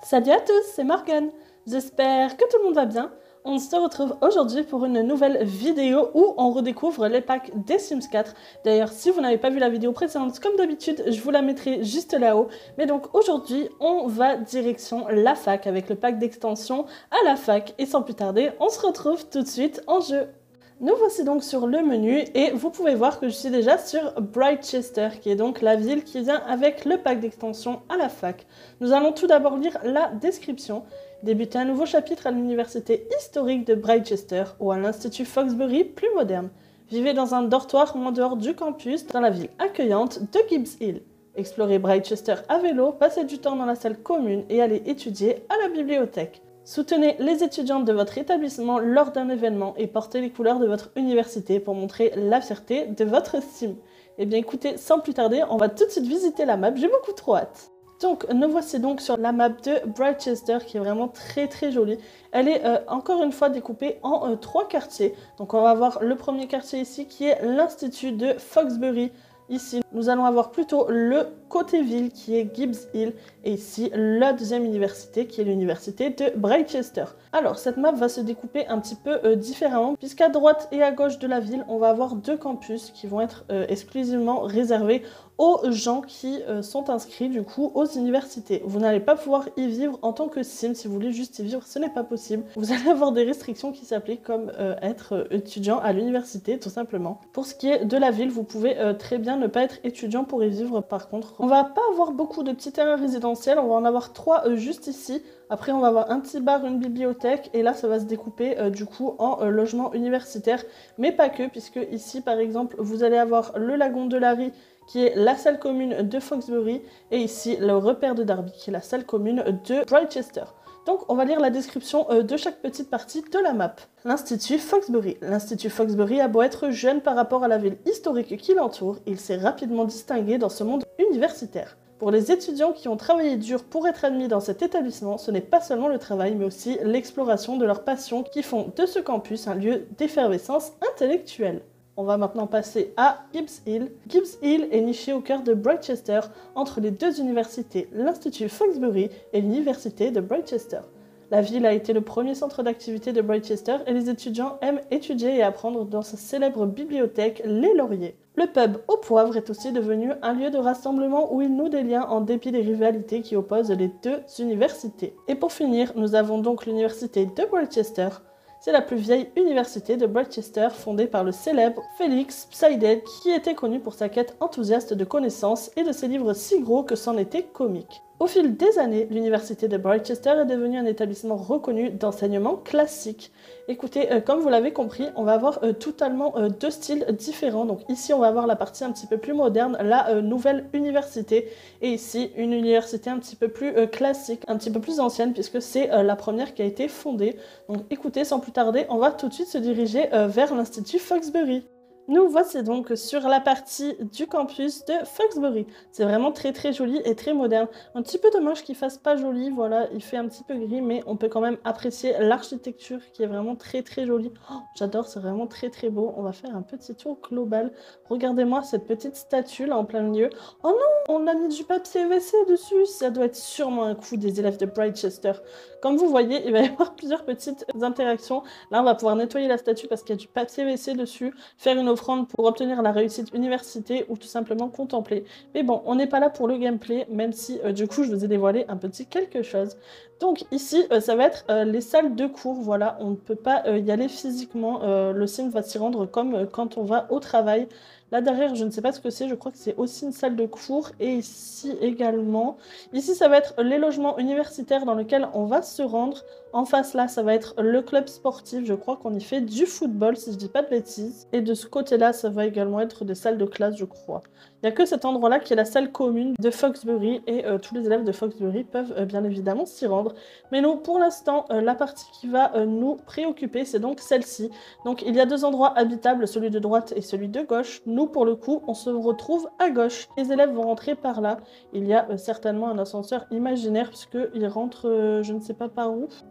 Salut à tous, c'est Morgane. J'espère que tout le monde va bien. On se retrouve aujourd'hui pour une nouvelle vidéo où on redécouvre les packs des Sims 4. D'ailleurs, si vous n'avez pas vu la vidéo précédente, comme d'habitude, je vous la mettrai juste là-haut. Mais donc aujourd'hui, on va direction la fac avec le pack d'extension à la fac. Et sans plus tarder, on se retrouve tout de suite en jeu. Nous voici donc sur le menu et vous pouvez voir que je suis déjà sur Brightchester, qui est donc la ville qui vient avec le pack d'extension à la fac. Nous allons tout d'abord lire la description. Débuter un nouveau chapitre à l'université historique de Brightchester ou à l'Institut Foxbury plus moderne. Vivez dans un dortoir ou en dehors du campus dans la ville accueillante de Gibbs Hill. Explorez Brightchester à vélo, passez du temps dans la salle commune et allez étudier à la bibliothèque. Soutenez les étudiantes de votre établissement lors d'un événement et portez les couleurs de votre université pour montrer la fierté de votre sim. Eh bien écoutez, sans plus tarder, on va tout de suite visiter la map, j'ai beaucoup trop hâte. Donc nous voici donc sur la map de Brightchester qui est vraiment très jolie. Elle est encore une fois découpée en 3 quartiers. Donc on va avoir le premier quartier ici qui est l'Institut de Foxbury. Ici, nous allons avoir plutôt le côté ville qui est Gibbs Hill et ici la deuxième université qui est l'université de Brightchester. Alors cette map va se découper un petit peu différemment puisqu'à droite et à gauche de la ville, on va avoir 2 campus qui vont être exclusivement réservés aux gens qui sont inscrits du coup aux universités. Vous n'allez pas pouvoir y vivre en tant que sim, si vous voulez juste y vivre, ce n'est pas possible. Vous allez avoir des restrictions qui s'appliquent comme être étudiant à l'université tout simplement. Pour ce qui est de la ville, vous pouvez très bien ne pas être étudiant pour y vivre par contre. On va pas avoir beaucoup de petits terrains résidentiels, on va en avoir 3 juste ici. Après on va avoir un petit bar, une bibliothèque et là ça va se découper du coup en logement universitaire. Mais pas que, puisque ici par exemple vous allez avoir le lagon de Larry qui est la salle commune de Foxbury et ici le repère de Darby qui est la salle commune de Brightchester. Donc on va lire la description de chaque petite partie de la map. L'Institut Foxbury. L'Institut Foxbury a beau être jeune par rapport à la ville historique qui l'entoure, il s'est rapidement distingué dans ce monde universitaire. Pour les étudiants qui ont travaillé dur pour être admis dans cet établissement, ce n'est pas seulement le travail, mais aussi l'exploration de leurs passions qui font de ce campus un lieu d'effervescence intellectuelle. On va maintenant passer à Gibbs Hill. Gibbs Hill est niché au cœur de Brightchester, entre les 2 universités, l'Institut Foxbury et l'Université de Brightchester. La ville a été le premier centre d'activité de Brightchester et les étudiants aiment étudier et apprendre dans sa célèbre bibliothèque Les Lauriers. Le pub au poivre est aussi devenu un lieu de rassemblement où il noue des liens en dépit des rivalités qui opposent les 2 universités. Et pour finir, nous avons donc l'université de Brightchester. C'est la plus vieille université de Brightchester fondée par le célèbre Felix Psyded qui était connu pour sa quête enthousiaste de connaissances et de ses livres si gros que c'en était comique. Au fil des années, l'université de Brightchester est devenue un établissement reconnu d'enseignement classique. Écoutez, comme vous l'avez compris, on va avoir totalement 2 styles différents. Donc ici, on va avoir la partie un petit peu plus moderne, la nouvelle université. Et ici, une université un petit peu plus classique, un petit peu plus ancienne, puisque c'est la première qui a été fondée. Donc écoutez, sans plus tarder, on va tout de suite se diriger vers l'Institut Foxbury. Nous voici donc sur la partie du campus de Foxbury. C'est vraiment très joli et très moderne. Un petit peu dommage qu'il fasse pas joli, voilà, il fait un petit peu gris, mais on peut quand même apprécier l'architecture qui est vraiment très jolie. Oh, j'adore, c'est vraiment très beau. On va faire un petit tour global. Regardez-moi cette petite statue là en plein milieu. Oh non, on a mis du papier WC dessus. Ça doit être sûrement un coup des élèves de Brightchester. Comme vous voyez, il va y avoir plusieurs petites interactions. Là, on va pouvoir nettoyer la statue parce qu'il y a du papier WC dessus, faire une offrande pour obtenir la réussite université ou tout simplement contempler. Mais bon, on n'est pas là pour le gameplay, même si du coup, je vous ai dévoilé un petit quelque chose. Donc ici, ça va être les salles de cours. Voilà, on ne peut pas y aller physiquement. Le sim va s'y rendre comme quand on va au travail. Là derrière, je ne sais pas ce que c'est, je crois que c'est aussi une salle de cours. Et ici également. Ici, ça va être les logements universitaires dans lesquels on va se rendre. En face là, ça va être le club sportif. Je crois qu'on y fait du football, si je dis pas de bêtises. Et de ce côté-là, ça va également être des salles de classe, je crois. Il n'y a que cet endroit-là qui est la salle commune de Foxbury. Et tous les élèves de Foxbury peuvent bien évidemment s'y rendre. Mais nous, pour l'instant, la partie qui va nous préoccuper, c'est donc celle-ci. Donc il y a 2 endroits habitables, celui de droite et celui de gauche. Nous, pour le coup, on se retrouve à gauche. Les élèves vont rentrer par là. Il y a certainement un ascenseur imaginaire puisqu'ils rentrent, je ne sais pas par où.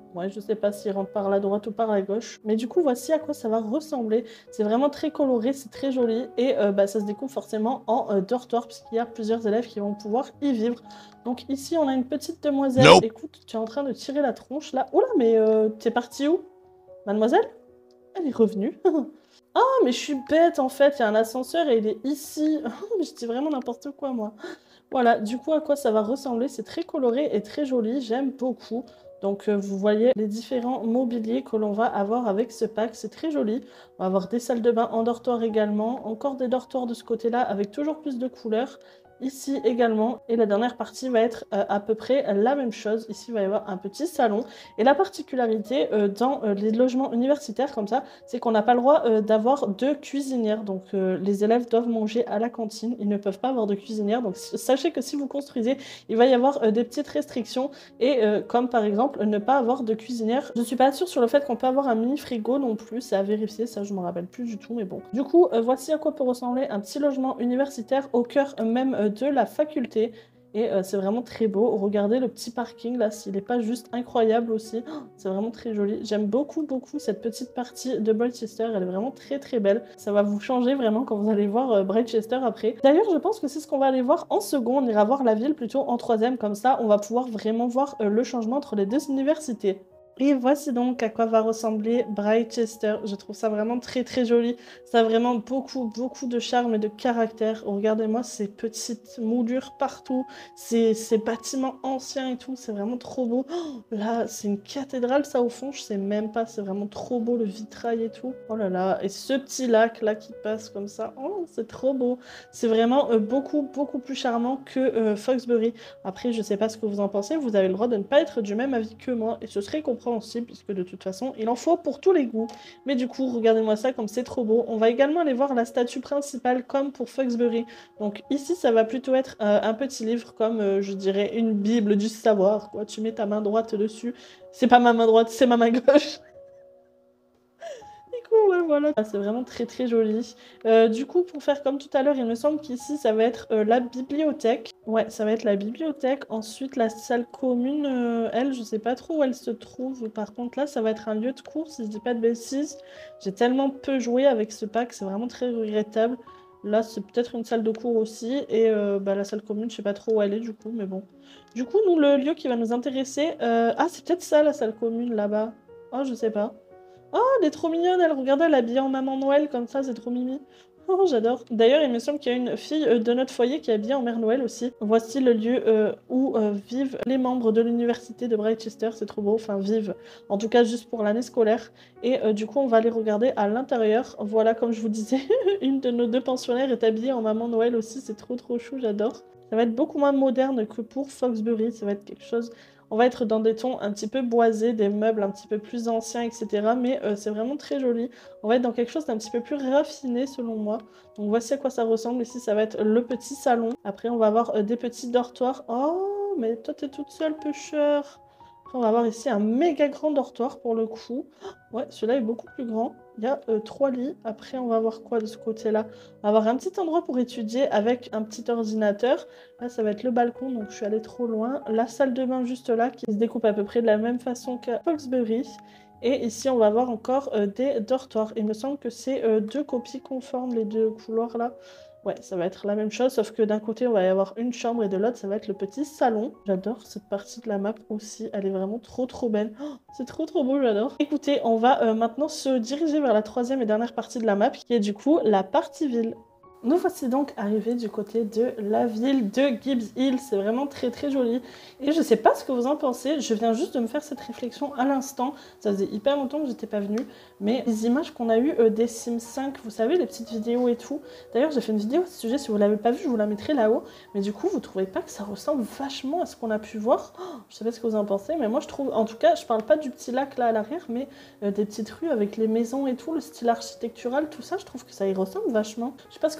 Ouais, je sais pas s'il rentre par la droite ou par la gauche. Mais du coup, voici à quoi ça va ressembler. C'est vraiment très coloré, c'est très joli. Et ça se découpe forcément en dortoir, puisqu'il y a plusieurs élèves qui vont pouvoir y vivre. Donc ici, on a une petite demoiselle. Nope. Écoute, tu es en train de tirer la tronche là. Oula, mais t'es partie où? Mademoiselle? Elle est revenue. Ah, mais je suis bête en fait, il y a un ascenseur et il est ici. Mais je dis vraiment n'importe quoi moi. Voilà, du coup à quoi ça va ressembler, c'est très coloré et très joli, j'aime beaucoup. Donc vous voyez les différents mobiliers que l'on va avoir avec ce pack, c'est très joli. On va avoir des salles de bain en dortoir également, encore des dortoirs de ce côté-là avec toujours plus de couleurs. Ici également, et la dernière partie va être à peu près la même chose. Ici, il va y avoir un petit salon. Et la particularité dans les logements universitaires comme ça, c'est qu'on n'a pas le droit d'avoir de cuisinière. Donc les élèves doivent manger à la cantine, ils ne peuvent pas avoir de cuisinière. Donc sachez que si vous construisez, il va y avoir des petites restrictions. Et comme par exemple ne pas avoir de cuisinière. Je ne suis pas sûre sur le fait qu'on peut avoir un mini frigo non plus, c'est à vérifier, ça je me rappelle plus du tout, mais bon. Du coup, voici à quoi peut ressembler un petit logement universitaire au cœur même de la faculté. Et c'est vraiment très beau. Regardez le petit parking là, s'il n'est pas juste incroyable aussi. Oh, c'est vraiment très joli. J'aime beaucoup cette petite partie de Brightchester. Elle est vraiment très belle. Ça va vous changer vraiment quand vous allez voir Brightchester après. D'ailleurs, je pense que c'est ce qu'on va aller voir en second. On ira voir la ville plutôt en troisième. Comme ça, on va pouvoir vraiment voir le changement entre les deux universités. Et voici donc à quoi va ressembler Brightchester. Je trouve ça vraiment très joli. Ça a vraiment beaucoup de charme et de caractère. Regardez-moi ces petites moulures partout, ces bâtiments anciens et tout. C'est vraiment trop beau. Oh, là, c'est une cathédrale ça au fond. Je sais même pas. C'est vraiment trop beau le vitrail et tout. Oh là là. Et ce petit lac là qui passe comme ça. Oh, c'est trop beau. C'est vraiment beaucoup plus charmant que Foxbury. Après, je sais pas ce que vous en pensez. Vous avez le droit de ne pas être du même avis que moi. Et ce serait compréhensible puisque de toute façon, il en faut pour tous les goûts. Mais du coup, regardez-moi ça comme c'est trop beau. On va également aller voir la statue principale comme pour Foxbury. Donc ici, ça va plutôt être un petit livre comme, je dirais, une bible du savoir. Quoi. Tu mets ta main droite dessus. C'est pas ma main droite, c'est ma main gauche. Ouais, voilà. Ah, c'est vraiment très joli. Du coup, pour faire comme tout à l'heure, il me semble qu'ici, ça va être la bibliothèque. Ouais, ça va être la bibliothèque. Ensuite, la salle commune, elle, je sais pas trop où elle se trouve. Par contre, là, ça va être un lieu de cours, si je dis pas de bêtises. J'ai tellement peu joué avec ce pack, c'est vraiment très regrettable. Là, c'est peut-être une salle de cours aussi. Et la salle commune, je sais pas trop où elle est, du coup, mais bon. Du coup, nous, le lieu qui va nous intéresser... Ah, c'est peut-être ça, la salle commune, là-bas. Oh, je sais pas. Oh, elle est trop mignonne, elle, regardez, elle est habillée en maman Noël, comme ça, c'est trop mimi. Oh, j'adore. D'ailleurs, il me semble qu'il y a une fille de notre foyer qui est habillée en Mère Noël aussi. Voici le lieu où vivent les membres de l'université de Brightchester, c'est trop beau, enfin vivent, en tout cas juste pour l'année scolaire. Et du coup, on va aller regarder à l'intérieur. Voilà, comme je vous disais, une de nos deux pensionnaires est habillée en maman Noël aussi, c'est trop chou, j'adore. Ça va être beaucoup moins moderne que pour Foxbury, ça va être quelque chose... On va être dans des tons un petit peu boisés, des meubles un petit peu plus anciens, etc. Mais c'est vraiment très joli. On va être dans quelque chose d'un petit peu plus raffiné selon moi. Donc voici à quoi ça ressemble. Ici, ça va être le petit salon. Après, on va avoir des petits dortoirs. Oh, mais toi, t'es toute seule, pêcheur. Après, on va avoir ici un méga grand dortoir pour le coup. Ouais, celui-là est beaucoup plus grand. Il y a 3 lits. Après, on va voir quoi de ce côté-là? On va avoir un petit endroit pour étudier avec un petit ordinateur. Là, ça va être le balcon, donc je suis allée trop loin. La salle de bain juste là, qui se découpe à peu près de la même façon qu'à Foxbury. Et ici, on va avoir encore des dortoirs. Il me semble que c'est 2 copies conformes, les 2 couloirs là. Ouais, ça va être la même chose, sauf que d'un côté, on va y avoir une chambre et de l'autre, ça va être le petit salon. J'adore cette partie de la map aussi. Elle est vraiment trop belle. Oh, c'est trop beau, j'adore. Écoutez, on va maintenant se diriger vers la troisième et dernière partie de la map, qui est du coup la partie ville. Nous voici donc arrivés du côté de la ville de Gibbs Hill. C'est vraiment très joli. Et je sais pas ce que vous en pensez. Je viens juste de me faire cette réflexion à l'instant. Ça faisait hyper longtemps que j'étais pas venue. Mais les images qu'on a eues des Sims 5, vous savez, les petites vidéos et tout. D'ailleurs, j'ai fait une vidéo à ce sujet. Si vous l'avez pas vue, je vous la mettrai là-haut. Mais du coup, vous trouvez pas que ça ressemble vachement à ce qu'on a pu voir? Je sais pas ce que vous en pensez. Mais moi, je trouve... En tout cas, je parle pas du petit lac là à l'arrière, mais des petites rues avec les maisons et tout, le style architectural, tout ça, je trouve que ça y ressemble vachement. Je sais pas ce que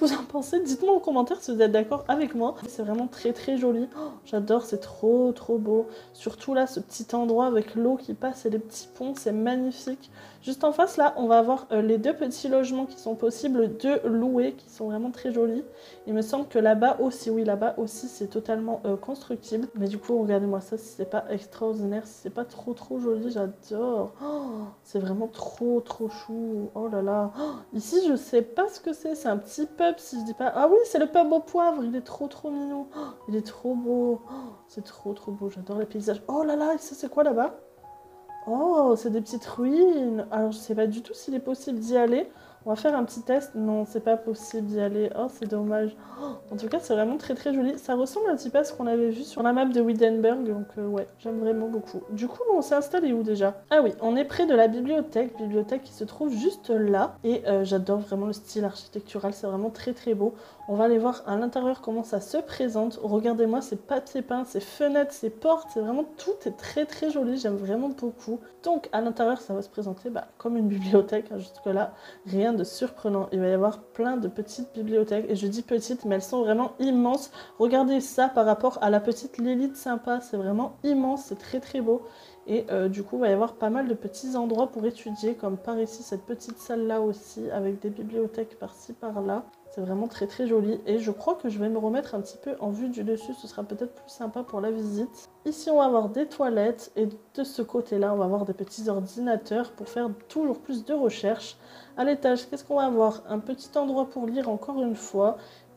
vous en pensez. Dites-moi en commentaire si vous êtes d'accord avec moi. C'est vraiment très très joli. Oh, j'adore, c'est trop trop beau. Surtout là, ce petit endroit avec l'eau qui passe et les petits ponts, c'est magnifique. Juste en face là, on va avoir les deux petits logements qui sont possibles de louer, qui sont vraiment très jolis. Il me semble que là-bas aussi, oui, là-bas aussi, c'est totalement constructible. Mais du coup, regardez-moi ça, si c'est pas extraordinaire, si c'est pas trop trop joli, j'adore. Oh, c'est vraiment trop trop chou. Oh là là. Oh, ici, je sais pas ce que c'est un petit pub, si je dis pas... Ah oui, c'est le pub au poivre, il est trop trop mignon. Oh, il est trop beau. Oh, c'est trop trop beau, j'adore les paysages. Oh là là, et ça c'est quoi là-bas? Oh, c'est des petites ruines. Alors, je sais pas du tout s'il est possible d'y aller. On va faire un petit test. Non, c'est pas possible d'y aller. Oh, c'est dommage. Oh, en tout cas, c'est vraiment très très joli. Ça ressemble un petit peu à ce qu'on avait vu sur la map de Wittenberg. Donc, ouais, j'aime vraiment beaucoup. Du coup, on s'est installé où déjà? Ah oui, on est près de la bibliothèque. Bibliothèque qui se trouve juste là. Et j'adore vraiment le style architectural. C'est vraiment très très beau. On va aller voir à l'intérieur comment ça se présente. Regardez-moi ces papiers peints, ces fenêtres, ces portes. C'est vraiment tout est très très joli. J'aime vraiment beaucoup. Donc à l'intérieur, ça va se présenter comme une bibliothèque. Jusque-là, rien de surprenant. Il va y avoir plein de petites bibliothèques. Et je dis petites, mais elles sont vraiment immenses. Regardez ça par rapport à la petite Lilith sympa. C'est vraiment immense. C'est très très beau. Et du coup, il va y avoir pas mal de petits endroits pour étudier, comme par ici, cette petite salle-là aussi, avec des bibliothèques par-ci, par-là. C'est vraiment très très joli. Et je crois que je vais me remettre un petit peu en vue du dessus. Ce sera peut-être plus sympa pour la visite. Ici, on va avoir des toilettes. Et de ce côté-là, on va avoir des petits ordinateurs pour faire toujours plus de recherches. À l'étage, qu'est-ce qu'on va avoir? Un petit endroit pour lire encore une fois.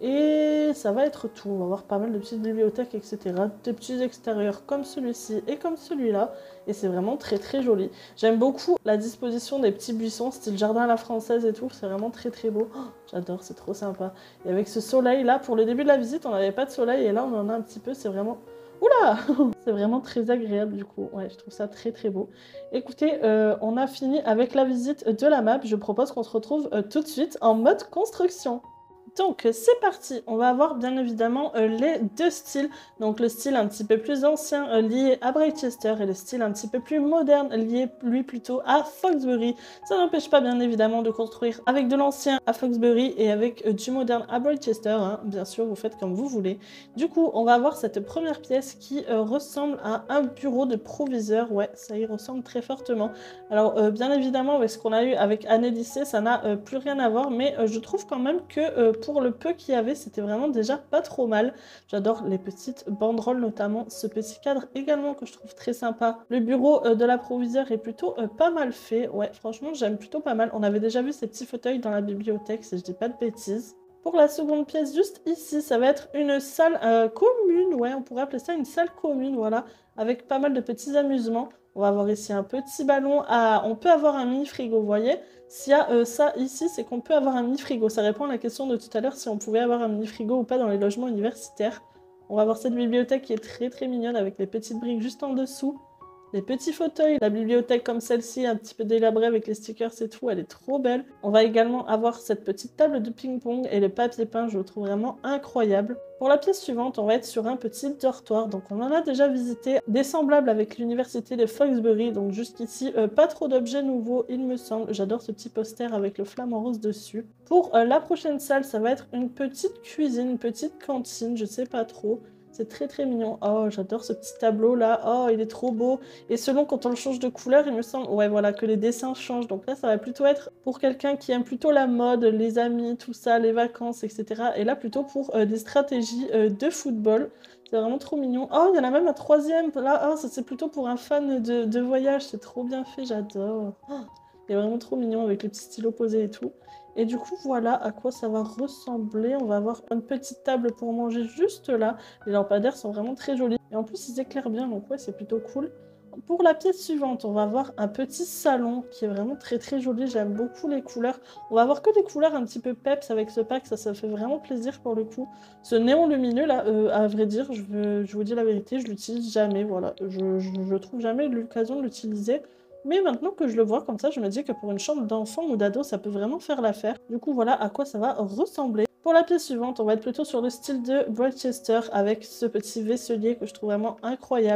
Et ça va être tout. On va avoir pas mal de petites bibliothèques, etc. Des petits extérieurs comme celui-ci et comme celui-là. Et c'est vraiment très très joli. J'aime beaucoup la disposition des petits buissons, style jardin à la française et tout. C'est vraiment très très beau. Oh, j'adore, c'est trop sympa. Et avec ce soleil là, pour le début de la visite, on n'avait pas de soleil. Et là, on en a un petit peu. C'est vraiment... Oula! C'est vraiment très agréable du coup. Ouais, je trouve ça très très beau. Écoutez, on a fini avec la visite de la map. Je propose qu'on se retrouve tout de suite en mode construction. Donc c'est parti, on va avoir bien évidemment les deux styles, donc le style un petit peu plus ancien lié à Britechester et le style un petit peu plus moderne lié lui plutôt à Foxbury. Ça n'empêche pas bien évidemment de construire avec de l'ancien à Foxbury et avec du moderne à Britechester, hein. Bien sûr vous faites comme vous voulez. Du coup on va avoir cette première pièce qui ressemble à un bureau de proviseur, ouais ça y ressemble très fortement. Alors bien évidemment avec ce qu'on a eu avec Année Lycée ça n'a plus rien à voir, mais je trouve quand même que pour le peu qu'il y avait, c'était vraiment déjà pas trop mal. J'adore les petites banderoles, notamment ce petit cadre également que je trouve très sympa. Le bureau de l'approviseur est plutôt pas mal fait. Ouais, franchement, j'aime plutôt pas mal. On avait déjà vu ces petits fauteuils dans la bibliothèque, si je dis pas de bêtises. Pour la seconde pièce, juste ici, ça va être une salle commune. Ouais, on pourrait appeler ça une salle commune, voilà, avec pas mal de petits amusements. On va avoir ici un petit ballon. On peut avoir un mini frigo, vous voyez. S'il y a ça ici, c'est qu'on peut avoir un mini frigo. Ça répond à la question de tout à l'heure si on pouvait avoir un mini frigo ou pas dans les logements universitaires. On va avoir cette bibliothèque qui est très très mignonne avec les petites briques juste en dessous. Les petits fauteuils, la bibliothèque comme celle-ci, un petit peu délabrée avec les stickers et tout, elle est trop belle. On va également avoir cette petite table de ping-pong et le papier peint, je le trouve vraiment incroyable. Pour la pièce suivante, on va être sur un petit dortoir. Donc on en a déjà visité des semblables avec l'université de Foxbury. Donc jusqu'ici, pas trop d'objets nouveaux, il me semble. J'adore ce petit poster avec le flamant rose dessus. Pour la prochaine salle, ça va être une petite cuisine, une petite cantine, je sais pas trop. C'est très très mignon. Oh, j'adore ce petit tableau là. Oh, il est trop beau. Et selon quand on le change de couleur, il me semble, ouais, voilà, que les dessins changent. Donc là, ça va plutôt être pour quelqu'un qui aime plutôt la mode, les amis, tout ça, les vacances, etc. Et là, plutôt pour des stratégies de football. C'est vraiment trop mignon. Oh, il y en a même un troisième. Là, oh, ça c'est plutôt pour un fan de voyage. C'est trop bien fait, j'adore. Oh, il est vraiment trop mignon avec le petit stylo posé et tout. Et du coup, voilà à quoi ça va ressembler. On va avoir une petite table pour manger juste là. Les lampadaires sont vraiment très jolis. Et en plus, ils éclairent bien, donc ouais, c'est plutôt cool. Pour la pièce suivante, on va avoir un petit salon qui est vraiment très très joli. J'aime beaucoup les couleurs. On va avoir que des couleurs un petit peu peps avec ce pack. Ça fait vraiment plaisir pour le coup. Ce néon lumineux là, à vrai dire, je vous dis la vérité, je l'utilise jamais. Voilà, je trouve jamais l'occasion de l'utiliser. Mais maintenant que je le vois comme ça, je me dis que pour une chambre d'enfant ou d'ado, ça peut vraiment faire l'affaire. Du coup, voilà à quoi ça va ressembler. Pour la pièce suivante, on va être plutôt sur le style de Britechester avec ce petit vaisselier que je trouve vraiment incroyable.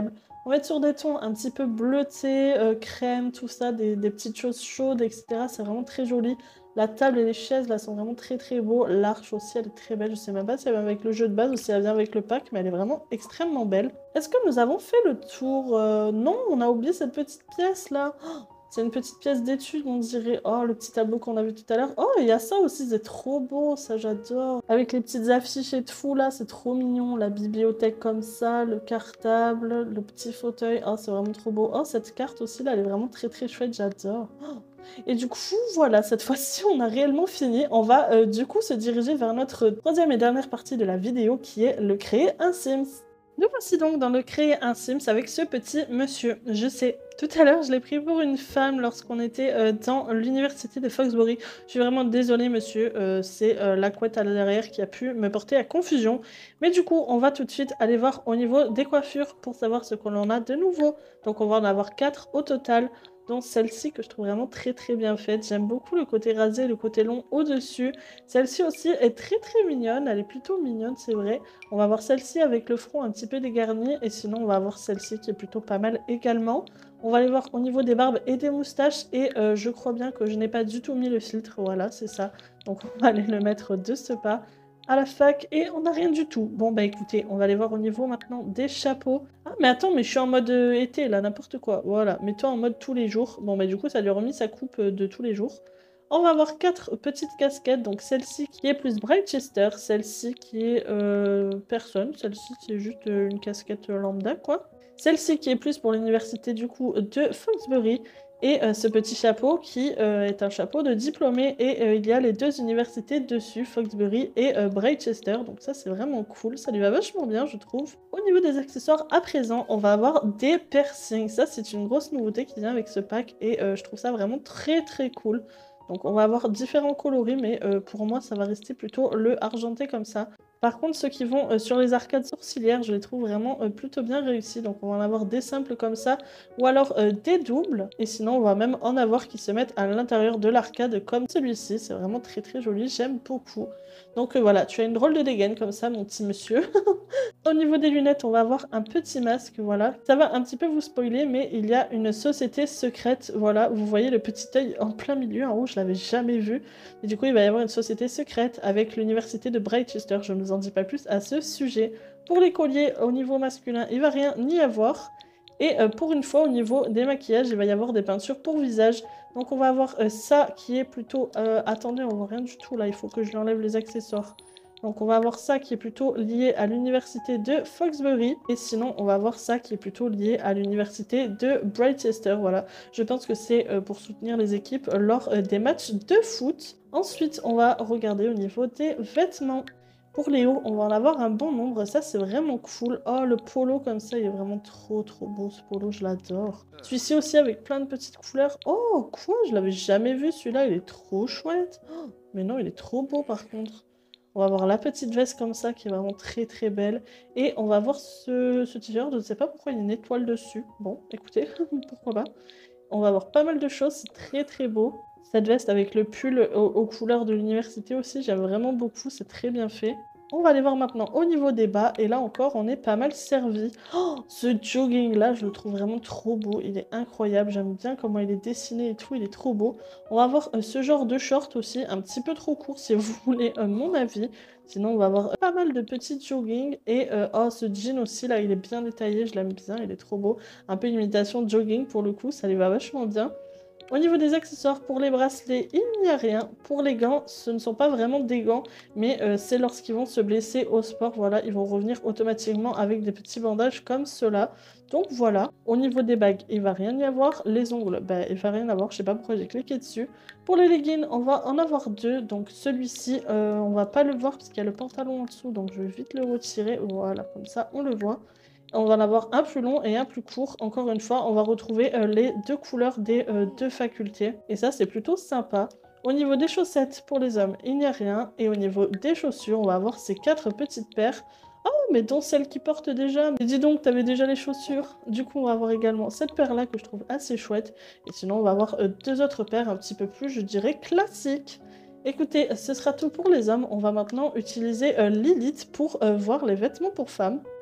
On va être sur des tons un petit peu bleutés, crème, tout ça, des petites choses chaudes, etc. C'est vraiment très joli. La table et les chaises, là, sont vraiment très très beaux. L'arche aussi, elle est très belle. Je sais même pas si elle vient avec le jeu de base ou si elle vient avec le pack, mais elle est vraiment extrêmement belle. Est-ce que nous avons fait le tour? Non, on a oublié cette petite pièce, là. Oh, c'est une petite pièce d'étude, on dirait. Oh, le petit tableau qu'on a vu tout à l'heure. Oh, il y a ça aussi, c'est trop beau, ça j'adore. Avec les petites affiches et tout, là, c'est trop mignon. La bibliothèque comme ça, le cartable, le petit fauteuil. Oh, c'est vraiment trop beau. Oh, cette carte aussi, là, elle est vraiment très très chouette, j'adore. Oh. Et du coup, voilà, cette fois-ci, on a réellement fini. On va du coup se diriger vers notre troisième et dernière partie de la vidéo qui est le créer un Sims. Nous voici donc dans le créer un Sims avec ce petit monsieur. Je sais, tout à l'heure, je l'ai pris pour une femme lorsqu'on était dans l'université de Foxbury. Je suis vraiment désolée, monsieur. C'est la couette à derrière qui a pu me porter à confusion. Mais du coup, on va tout de suite aller voir au niveau des coiffures pour savoir ce qu'on en a de nouveau. Donc, on va en avoir 4 au total, dont celle-ci que je trouve vraiment très très bien faite. J'aime beaucoup le côté rasé, le côté long au-dessus. Celle-ci aussi est très très mignonne. Elle est plutôt mignonne, c'est vrai. On va avoir celle-ci avec le front un petit peu dégarni. Et sinon, on va avoir celle-ci qui est plutôt pas mal également. On va aller voir au niveau des barbes et des moustaches. Et je crois bien que je n'ai pas du tout mis le filtre. Voilà, c'est ça. Donc on va aller le mettre de ce pas à la fac. Et on n'a rien du tout. Bon, bah écoutez, on va aller voir au niveau maintenant des chapeaux. Ah, mais attends, mais je suis en mode été, là, n'importe quoi. Voilà, mets-toi en mode tous les jours. Bon, bah du coup, ça lui a remis sa coupe de tous les jours. On va avoir 4 petites casquettes. Donc celle-ci qui est plus Brightchester, celle-ci qui est personne, celle-ci c'est juste une casquette lambda, quoi. Celle-ci qui est plus pour l'université du coup de Foxbury. Et ce petit chapeau qui est un chapeau de diplômé. Et il y a les 2 universités dessus, Foxbury et Brightchester. Donc ça c'est vraiment cool, ça lui va vachement bien je trouve. Au niveau des accessoires à présent, on va avoir des piercings. Ça c'est une grosse nouveauté qui vient avec ce pack. Et je trouve ça vraiment très très cool. Donc on va avoir différents coloris, mais pour moi ça va rester plutôt le argenté comme ça. Par contre, ceux qui vont sur les arcades sourcilières, je les trouve vraiment plutôt bien réussis. Donc on va en avoir des simples comme ça, ou alors des doubles. Et sinon, on va même en avoir qui se mettent à l'intérieur de l'arcade comme celui-ci. C'est vraiment très très joli, j'aime beaucoup. Donc voilà, tu as une drôle de dégaine comme ça, mon petit monsieur. Au niveau des lunettes, on va avoir un petit masque, voilà. Ça va un petit peu vous spoiler, mais il y a une société secrète, voilà. Vous voyez le petit œil en plein milieu, en haut, je l'avais jamais vu. Et du coup, il va y avoir une société secrète avec l'université de Brightchester. Je ne vous en dis pas plus à ce sujet. Pour les colliers, au niveau masculin, il va rien y avoir. Et pour une fois, au niveau des maquillages, il va y avoir des peintures pour visage. Donc on va avoir ça qui est plutôt... attendez, on voit rien du tout là, il faut que je lui enlève les accessoires. Donc on va avoir ça qui est plutôt lié à l'université de Foxbury. Et sinon, on va avoir ça qui est plutôt lié à l'université de Brightchester. Voilà, je pense que c'est pour soutenir les équipes lors des matchs de foot. Ensuite, on va regarder au niveau des vêtements. Pour les hauts, on va en avoir un bon nombre. Ça, c'est vraiment cool. Oh, le polo comme ça, il est vraiment trop trop beau ce polo, je l'adore. Celui-ci aussi avec plein de petites couleurs. Oh, quoi? Je l'avais jamais vu celui-là, il est trop chouette. Oh, mais non, il est trop beau par contre. On va avoir la petite veste comme ça qui est vraiment très très belle. Et on va avoir ce t-shirt, je ne sais pas pourquoi il y a une étoile dessus. Bon, écoutez, pourquoi pas. On va avoir pas mal de choses, c'est très très beau. Cette veste avec le pull aux couleurs de l'université aussi, j'aime vraiment beaucoup, c'est très bien fait. On va aller voir maintenant au niveau des bas, et là encore, on est pas mal servi. Oh, ce jogging-là, je le trouve vraiment trop beau, il est incroyable, j'aime bien comment il est dessiné et tout, il est trop beau. On va avoir ce genre de short aussi, un petit peu trop court si vous voulez mon avis. Sinon, on va avoir pas mal de petits jogging, et oh, ce jean aussi, là, il est bien détaillé, je l'aime bien, il est trop beau. Un peu une imitation de jogging pour le coup, ça lui va vachement bien. Au niveau des accessoires, pour les bracelets, il n'y a rien. Pour les gants, ce ne sont pas vraiment des gants, mais c'est lorsqu'ils vont se blesser au sport, voilà, ils vont revenir automatiquement avec des petits bandages comme cela. Donc voilà. Au niveau des bagues, il va rien y avoir. Les ongles, bah, il va rien avoir, je sais pas pourquoi j'ai cliqué dessus. Pour les leggings, on va en avoir 2, donc celui-ci, on va pas le voir parce qu'il y a le pantalon en dessous, donc je vais vite le retirer, voilà, comme ça on le voit. On va en avoir un plus long et un plus court. Encore une fois, on va retrouver les 2 couleurs des 2 facultés. Et ça, c'est plutôt sympa. Au niveau des chaussettes, pour les hommes, il n'y a rien. Et au niveau des chaussures, on va avoir ces 4 petites paires. Oh, mais dont celle qui porte déjà. Mais dis donc, t'avais déjà les chaussures. Du coup, on va avoir également cette paire-là que je trouve assez chouette. Et sinon, on va avoir 2 autres paires un petit peu plus, je dirais, classiques. Écoutez, ce sera tout pour les hommes. On va maintenant utiliser Lilith pour voir les vêtements pour femmes.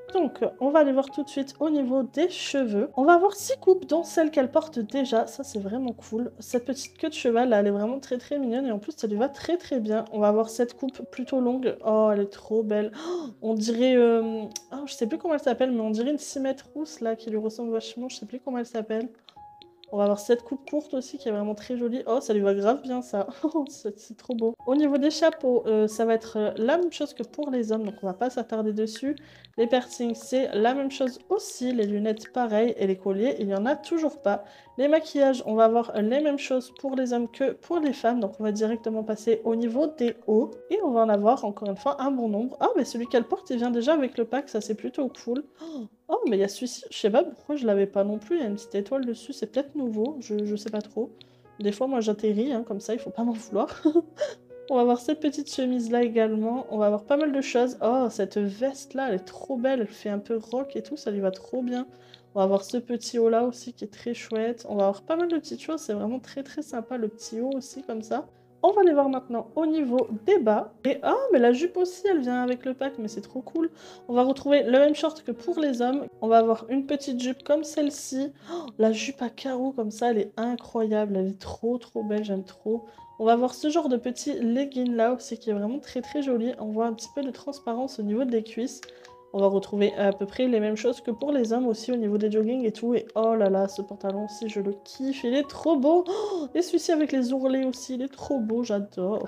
Donc, on va aller voir tout de suite au niveau des cheveux. On va avoir 6 coupes, dont celle qu'elle porte déjà. Ça, c'est vraiment cool. Cette petite queue de cheval, là, elle est vraiment très très mignonne. Et en plus, ça lui va très très bien. On va avoir cette coupe plutôt longue. Oh, elle est trop belle. Oh, on dirait... oh, je sais plus comment elle s'appelle, mais on dirait une cimette rousse, là, qui lui ressemble vachement. Je sais plus comment elle s'appelle. On va avoir cette coupe courte aussi qui est vraiment très jolie. Oh, ça lui va grave bien ça. C'est trop beau. Au niveau des chapeaux, ça va être la même chose que pour les hommes, donc on va pas s'attarder dessus. Les piercings, c'est la même chose aussi. Les lunettes, pareil. Et les colliers, il y en a toujours pas. Les maquillages, on va avoir les mêmes choses pour les hommes que pour les femmes. Donc on va directement passer au niveau des hauts. Et on va en avoir encore une fois un bon nombre. Ah, mais celui qu'elle porte, il vient déjà avec le pack. Ça, c'est plutôt cool. Oh, mais il y a celui-ci, je sais pas pourquoi je l'avais pas non plus, il y a une petite étoile dessus, c'est peut-être nouveau, je sais pas trop. Des fois, moi j'atterris, hein, comme ça, il faut pas m'en vouloir. On va avoir cette petite chemise-là également, on va avoir pas mal de choses. Oh, cette veste-là, elle est trop belle, elle fait un peu rock et tout, ça lui va trop bien. On va avoir ce petit haut-là aussi qui est très chouette. On va avoir pas mal de petites choses, c'est vraiment très très sympa le petit haut aussi comme ça. On va aller voir maintenant au niveau des bas. Et ah, mais la jupe aussi, elle vient avec le pack, mais c'est trop cool. On va retrouver le même short que pour les hommes. On va avoir une petite jupe comme celle-ci. Oh, la jupe à carreaux comme ça, elle est incroyable. Elle est trop trop belle, j'aime trop. On va avoir ce genre de petit legging là aussi qui est vraiment très très joli. On voit un petit peu de transparence au niveau des cuisses. On va retrouver à peu près les mêmes choses que pour les hommes aussi au niveau des jogging et tout. Et oh là là, ce pantalon aussi, je le kiffe. Il est trop beau. Oh, et celui-ci avec les ourlets aussi, il est trop beau, j'adore.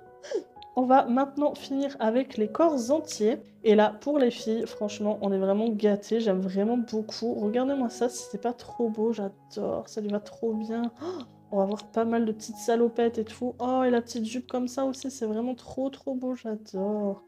On va maintenant finir avec les corps entiers. Et là, pour les filles, franchement, on est vraiment gâtés. J'aime vraiment beaucoup. Regardez-moi ça, si c'est pas trop beau, j'adore. Ça lui va trop bien. Oh, on va avoir pas mal de petites salopettes et tout. Oh, et la petite jupe comme ça aussi, c'est vraiment trop trop beau, j'adore.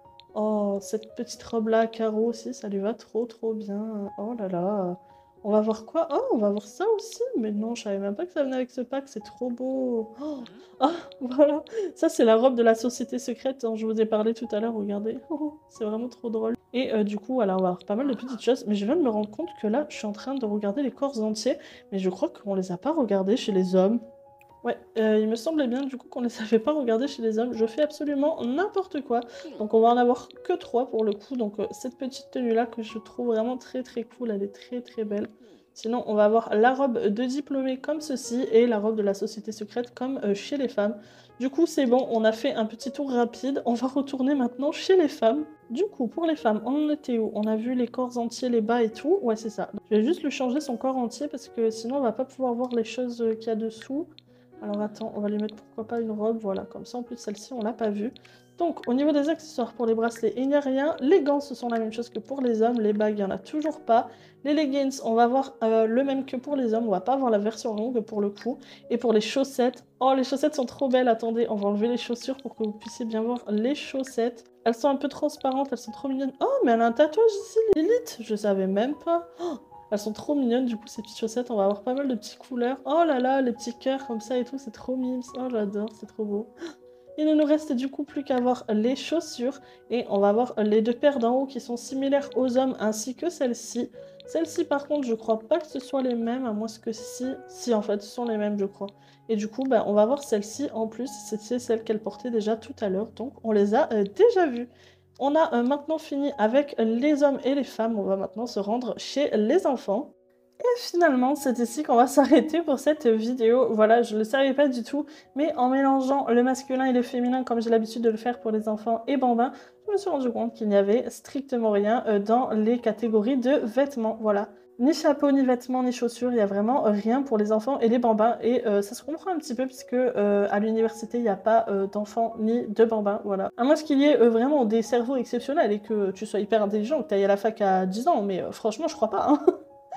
Oh, cette petite robe-là à carreaux aussi, ça lui va trop trop bien. Oh là là. On va voir quoi? Oh, on va voir ça aussi. Mais non, je savais même pas que ça venait avec ce pack, c'est trop beau. Oh, ah, voilà. Ça, c'est la robe de la société secrète dont je vous ai parlé tout à l'heure, regardez. C'est vraiment trop drôle. Et du coup, voilà, on va avoir pas mal de petites choses. Mais je viens de me rendre compte que là, je suis en train de regarder les corps entiers. Mais je crois qu'on les a pas regardés chez les hommes. Ouais, il me semblait bien du coup qu'on les avait pas regardés chez les hommes. Je fais absolument n'importe quoi. Donc on va en avoir que 3 pour le coup. Donc cette petite tenue-là que je trouve vraiment très très cool, elle est très très belle. Sinon, on va avoir la robe de diplômée comme ceci et la robe de la société secrète comme chez les femmes. Du coup, c'est bon, on a fait un petit tour rapide. On va retourner maintenant chez les femmes. Du coup, pour les femmes, on en était où? On a vu les corps entiers, les bas et tout. Ouais, c'est ça. Je vais juste lui changer son corps entier parce que sinon, on va pas pouvoir voir les choses qu'il y a dessous. Alors attends, on va lui mettre pourquoi pas une robe, voilà, comme ça en plus celle-ci on l'a pas vue. Donc au niveau des accessoires pour les bracelets, il n'y a rien. Les gants ce sont la même chose que pour les hommes, les bagues il n'y en a toujours pas. Les leggings, on va avoir le même que pour les hommes, on va pas avoir la version longue pour le coup. Et pour les chaussettes, oh les chaussettes sont trop belles, attendez, on va enlever les chaussures pour que vous puissiez bien voir les chaussettes. Elles sont un peu transparentes, elles sont trop mignonnes. Oh mais elle a un tatouage ici, Lilith, je savais même pas. Oh, elles sont trop mignonnes, du coup, ces petites chaussettes. On va avoir pas mal de petites couleurs. Oh là là, les petits cœurs comme ça et tout, c'est trop mimes. Oh, j'adore, c'est trop beau. Il ne nous reste du coup plus qu'à voir les chaussures. Et on va avoir les 2 paires d'en haut qui sont similaires aux hommes ainsi que celle-ci. Celle-ci, par contre, je crois pas que ce soit les mêmes, à moins que si... Si, en fait, ce sont les mêmes, je crois. Et du coup, bah, on va voir celle-ci en plus. C'est celle qu'elle portait déjà tout à l'heure. Donc, on les a déjà vues. On a maintenant fini avec les hommes et les femmes. On va maintenant se rendre chez les enfants. Et finalement, c'est ici qu'on va s'arrêter pour cette vidéo. Voilà, je ne le savais pas du tout, mais en mélangeant le masculin et le féminin, comme j'ai l'habitude de le faire pour les enfants et bambins, je me suis rendu compte qu'il n'y avait strictement rien dans les catégories de vêtements. Voilà. Ni chapeau, ni vêtements, ni chaussures, il n'y a vraiment rien pour les enfants et les bambins. Et ça se comprend un petit peu puisque à l'université, il n'y a pas d'enfants ni de bambins. Voilà. À moins qu'il y ait vraiment des cerveaux exceptionnels et que tu sois hyper intelligent, que tu ailles à la fac à 10 ans, mais franchement, je crois pas. Hein.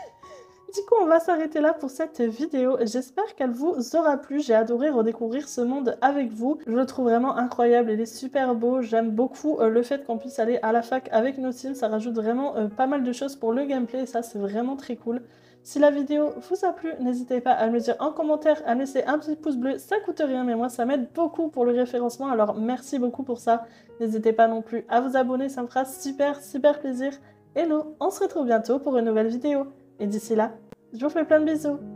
Du coup, on va s'arrêter là pour cette vidéo. J'espère qu'elle vous aura plu. J'ai adoré redécouvrir ce monde avec vous. Je le trouve vraiment incroyable. Il est super beau. J'aime beaucoup le fait qu'on puisse aller à la fac avec nos Sims. Ça rajoute vraiment pas mal de choses pour le gameplay. Et ça, c'est vraiment très cool. Si la vidéo vous a plu, n'hésitez pas à me le dire en commentaire, à me laisser un petit pouce bleu. Ça coûte rien, mais moi, ça m'aide beaucoup pour le référencement. Alors, merci beaucoup pour ça. N'hésitez pas non plus à vous abonner. Ça me fera super, super plaisir. Hello, on se retrouve bientôt pour une nouvelle vidéo. Et d'ici là, je vous fais plein de bisous.